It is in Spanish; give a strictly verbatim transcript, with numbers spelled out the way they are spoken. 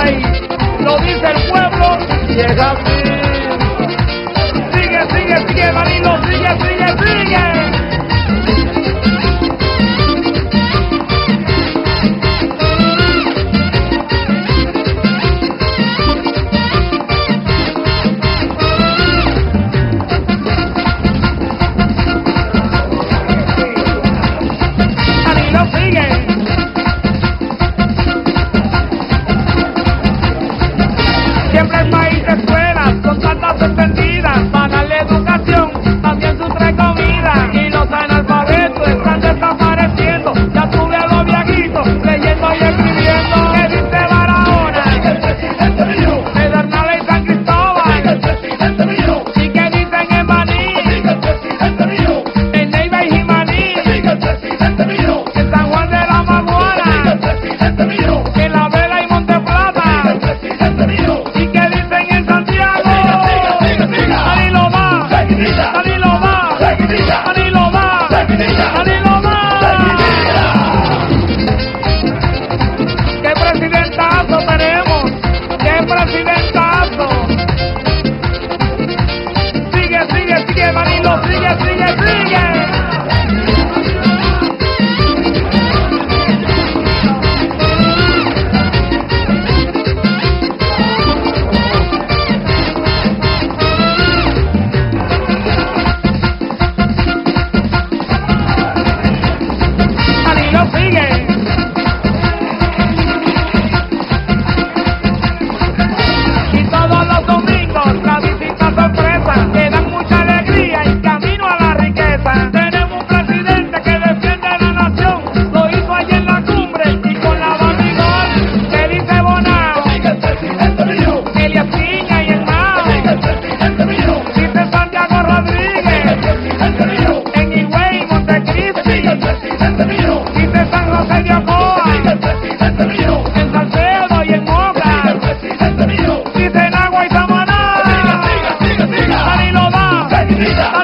país. Lo dice el pueblo y es así. Sigue, sigue, sigue, Danilo, sigue, sigue, sigue. Siempre el país de escuelas con tantas entendidas para darle educación, también su trae comida. Y los analfabetos están desapareciendo. Ya tuve a los viejitos leyendo y escribiendo. ¿Qué dice Barahona? El presidente mío. Pedernales y San Cristóbal. El presidente mío. ¿Y qué dicen en Maní? El presidente mío. En Neiva y Jimaní. El presidente mío. En San Juan de la Maguana. El presidente mío. En La Vela y Monteplata. El presidente mío. ¿Y qué dicen en Santiago? Siga, siga, siga. Danilo va. Seguidilla. Danilo va. Seguidilla. Danilo va. Seguidilla. Danilo va. Seguidilla. ¡Qué presidentazo tenemos! ¡Qué presidentazo! Sigue, sigue, sigue, Danilo, sigue, sigue, sigue. Danilo sigue. Y todos los domingos la visita sorpresa que dan mucha alegría y camino a la riqueza. Tenemos un presidente que defiende la nación, lo hizo allí en la cumbre y con la bandidón. Que dice Bonao, El presidente mío. Elias Piña y el Mao. El presidente mío. Dice Santiago El Rodríguez, presidente mío. en Higüey, Montecristi. El presidente mío. Dice San José de Ocoa, El presidente mío. en Salcedo y en Moca. El presidente mío. Dice en Agua y Samaná. Siga, siga, siga, siga. Danilo va. Seguidilla.